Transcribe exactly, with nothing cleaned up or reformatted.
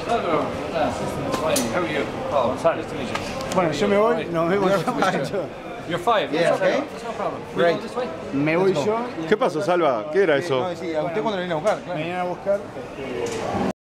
Bueno, yo me voy, nos vemos. You're five. Yeah, okay. That's no problem. We Great. go this way. Me voy yo. ¿Qué pasó, Salva? ¿Qué era eso? No, sí, ¿a usted cuándo lo viene a buscar? Claro. Me vienen a buscar. Este,